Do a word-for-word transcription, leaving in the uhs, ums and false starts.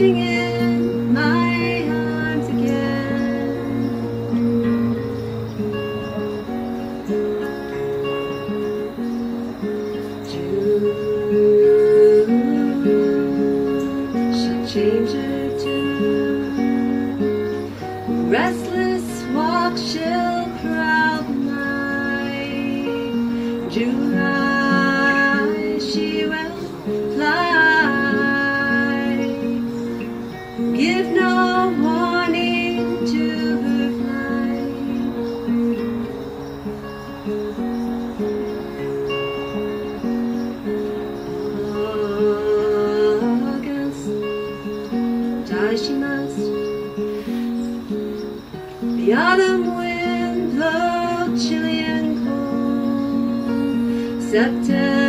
resting in my arms again. June, she'll change her tune. Restless walk she'll crowd mine. July, she will fly. Give no warning to her flight. August, die she must. The autumn wind blow chilly and cold. September